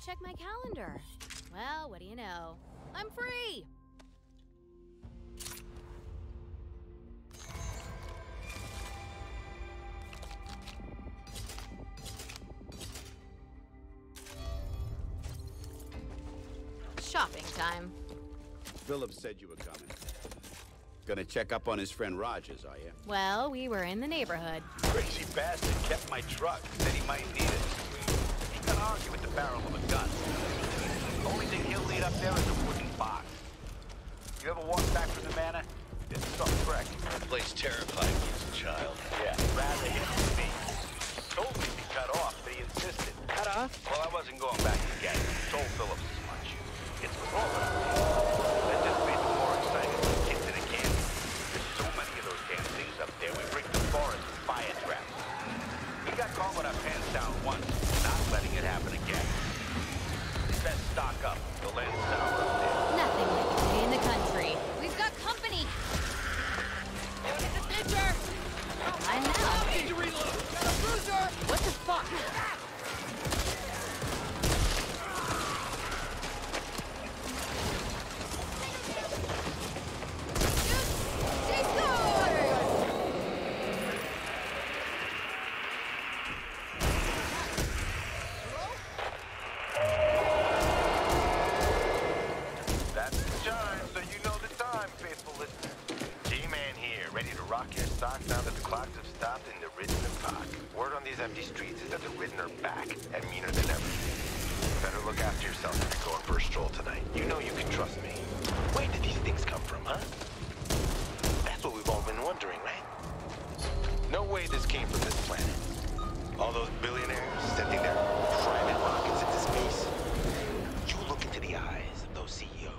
check my calendar. Well, what do you know? I'm free! Shopping time. Phillips said you were coming. Gonna check up on his friend Rogers, are you? Well, we were in the neighborhood. Crazy bastard kept my truck. Said he might need it. He's gonna argue with the barrel of a gun. Only thing he'll lead up there is a wooden box. You ever walk back from the manor? It's some wreck. That place terrified me as a child. Yeah, rather him than me. Told me to be cut off, but he insisted. Cut off? Well, I wasn't going back to get it. Told Phillips as much. It's the moment. That just made them more excited to get to the camp. There's so many of those damn things up there. We break the forest with fire traps. We got caught with our pants down once. Not letting it happen again. Best stock up. The land's sour up there. Nothing like a day in the country. We've got company! Look at the picture! I'm out. Need to reload! Got a bruiser! What the fuck? That's the chime, so you know the time, faithful listener. G-Man here, ready to rock your socks now that the clocks have stopped in the Ridden Park. Word on these empty streets is that the Ridden are back, and meaner than ever. Better look after yourself if you're going for a stroll tonight. You know you can trust me. Where did these things come from, huh? That's what we've all been wondering, right? No way this came from this planet. All those billionaires sending their private rockets into space. You look into the eyes of those CEOs.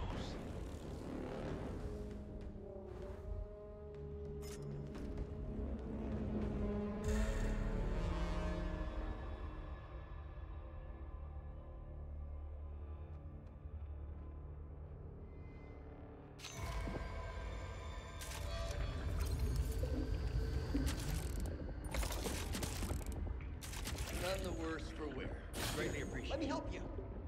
None the worse for wear. Greatly appreciated. Let me help you.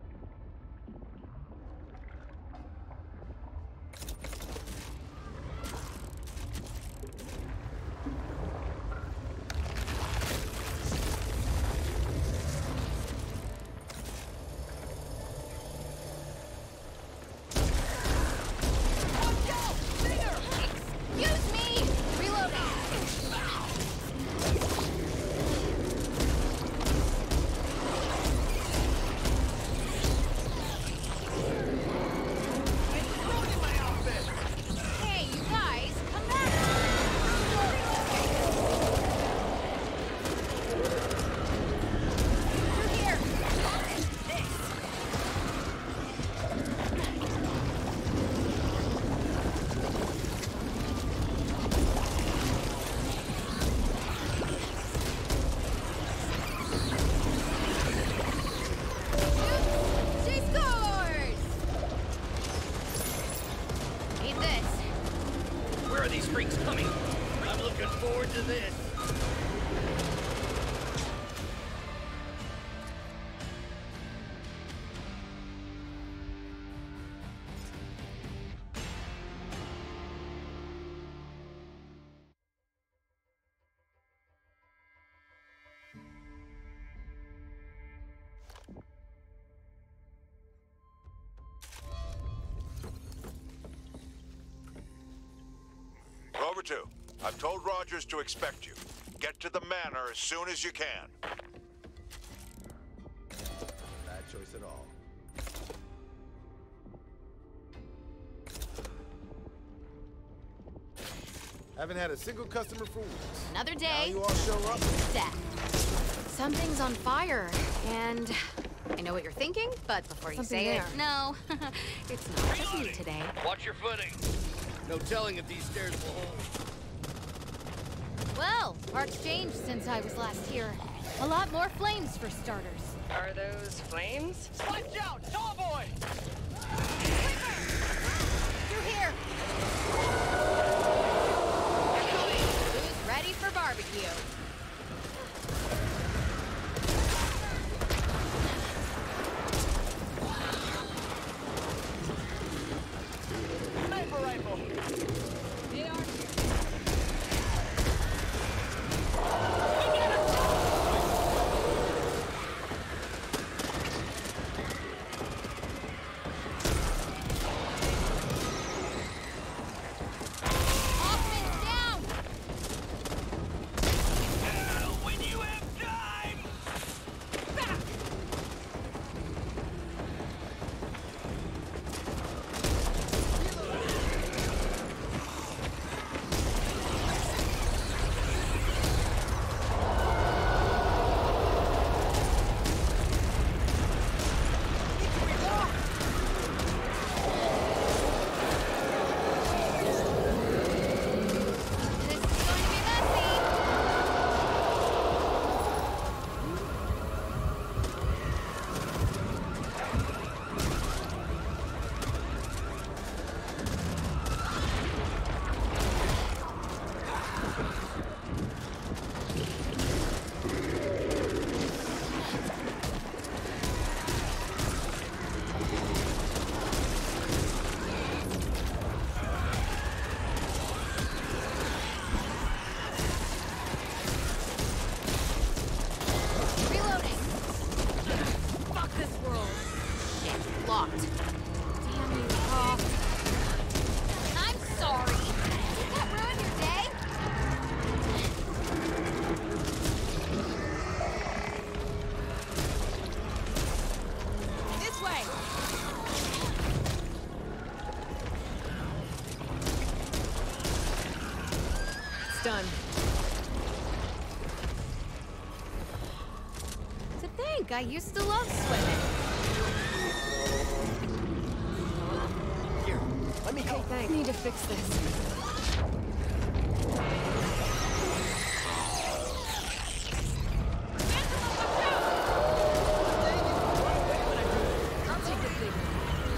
Excuse me! Reloading! Hey, you guys, come back! Through here! She scores! Need this. Where are these freaks coming? I'm looking forward to this. Clover 2, I've told Rogers to expect you. Get to the manor as soon as you can. Bad choice at all. Haven't had a single customer for weeks. Another Now day, you all show up. death. Something's on fire, and I know what you're thinking, but before you Something say there. it, no, it's not just me today. Watch your footing. No telling if these stairs will hold. Well, parts changed since I was last here. A lot more flames for starters. Are those flames? Watch out! Tall boy! Through here! Who's ready for barbecue? locked. Damn you, Paul. I'm sorry. Did that ruin your day? This way! It's done. To think, I used to love swimming. Here, let me Hey, help. thanks. Need to fix this. I'll take the big one.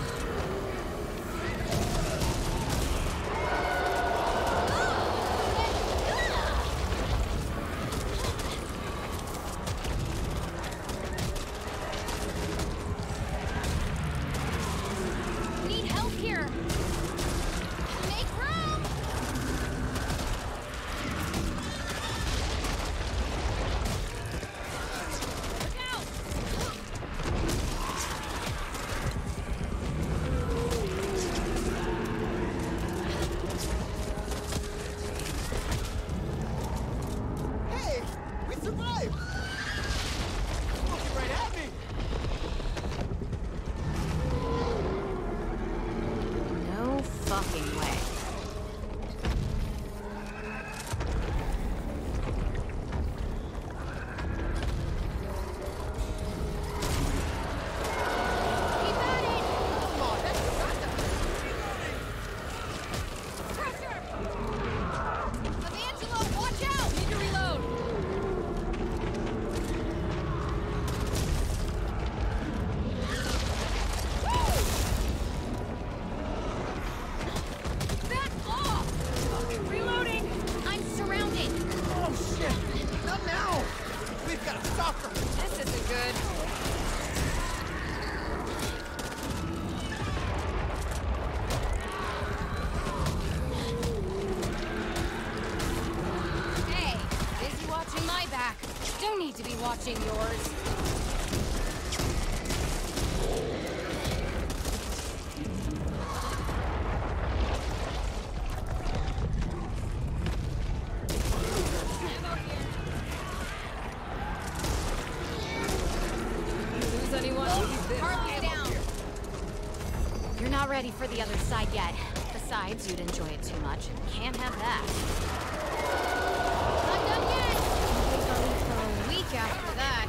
Need help here. Make room. Look out. Hey, we survived. Looking right at me. No fucking way. Keep at it! Come on, that's faster. Pressure! Evangelo, watch out! Need to reload! Back off! Reloading! I'm surrounded! Oh shit! Not now. We've got to stop her. This isn't good. Hey, busy watching my back. Don't need to be watching yours. Lose anyone? Hardly down. You're not ready for the other side yet. Besides, you'd enjoy it too much. Can't have that. Not done yet. Wait on me for a week after that.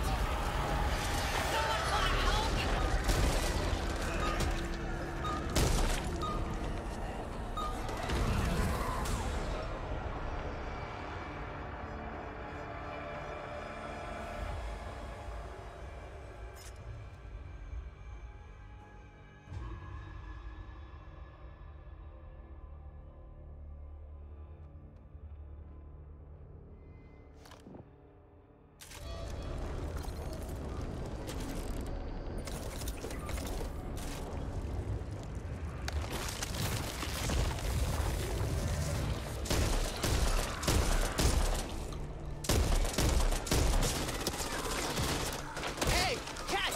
Hey, catch!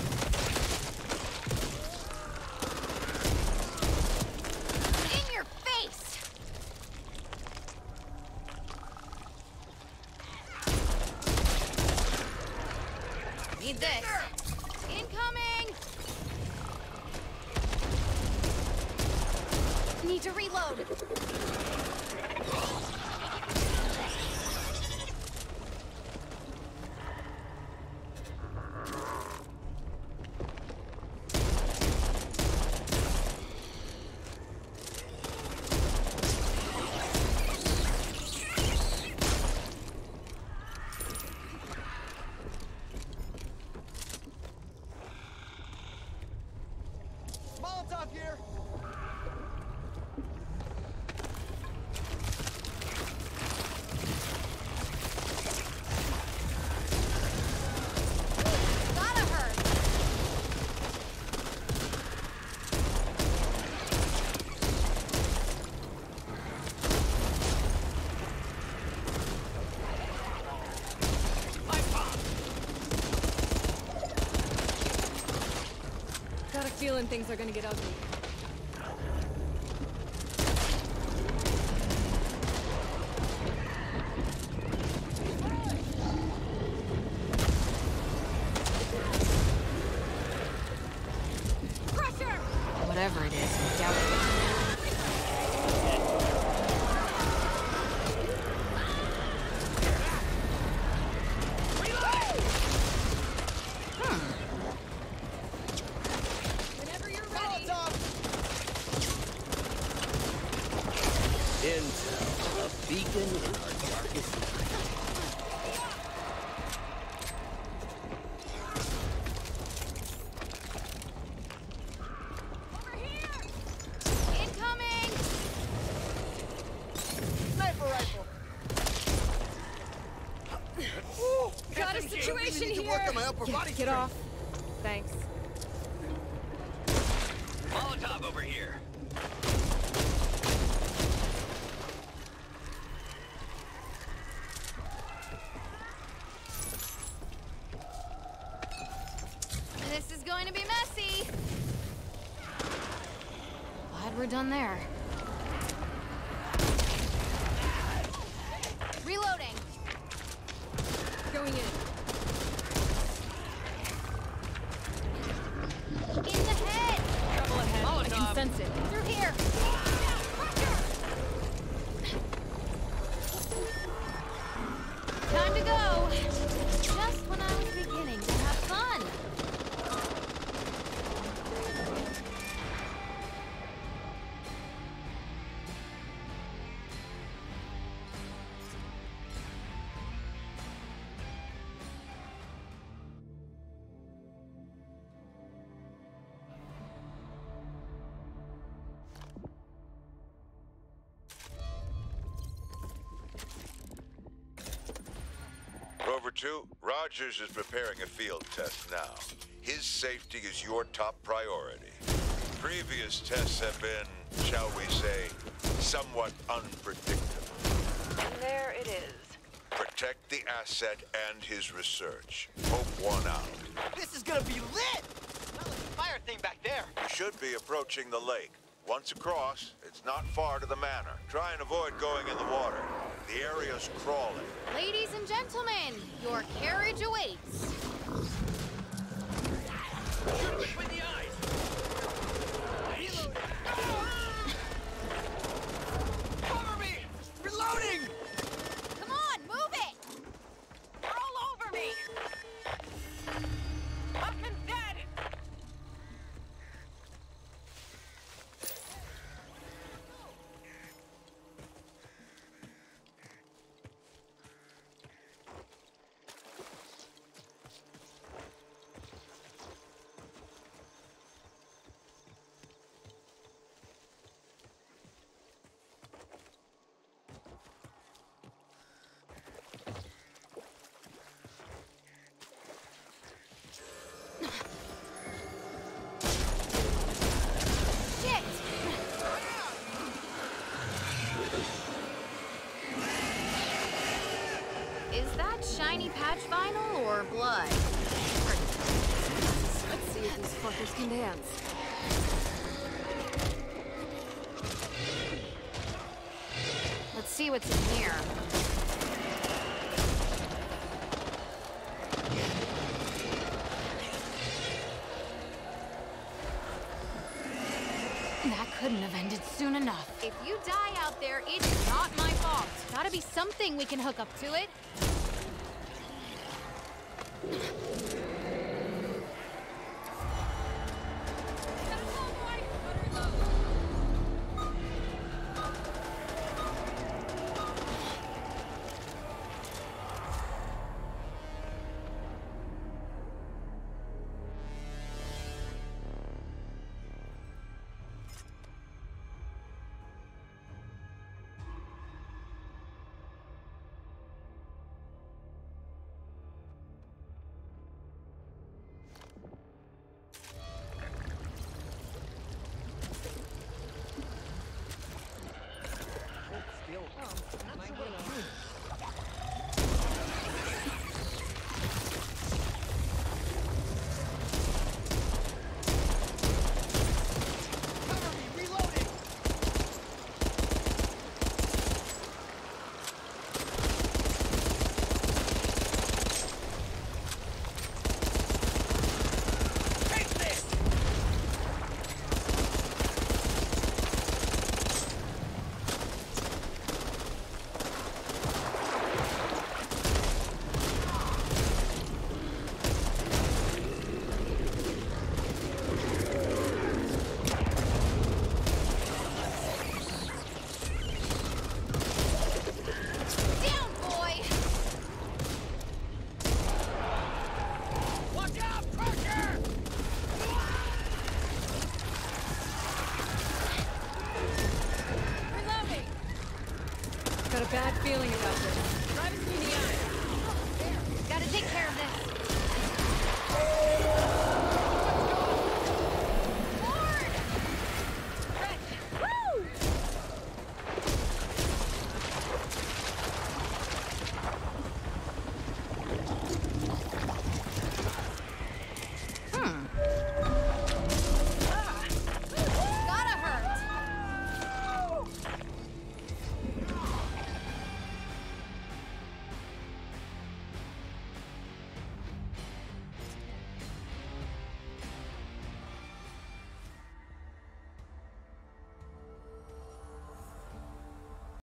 In your face! Need this. Incoming! Need to reload. Molotov here. Got a feeling things are gonna get ugly. Crusher! Whatever it is, I doubt it. Whenever you're ready. Intel, a beacon in our darkest night. Over here! Incoming! Sniper rifle. Got a situation here. Get off. Thanks. Molotov over here. This is going to be messy. Glad we're done there. Reloading. Going in. In the head. Trouble ahead. I can sense it. Through here. Time to go. Just when I was beginning to have fun. Rover 2, Rogers is preparing a field test now. His safety is your top priority. Previous tests have been, shall we say, somewhat unpredictable. And there it is. Protect the asset and his research. Hope won out. This is gonna be lit! Smell like a fire thing back there. You should be approaching the lake. Once across, it's not far to the manor. Try and avoid going in the water. The area's crawling. Ladies and gentlemen, your carriage awaits. Shoot him between the eyes. Cover me! Reloading! Come on, move it! They're all over me. Huffman's dead. Shit! Is that shiny patch vinyl or blood? Let's see if these fuckers can dance. Let's see what's in here. That couldn't have ended soon enough. If you die out there, it's not my fault. Gotta be something we can hook up to it. bad feeling about this.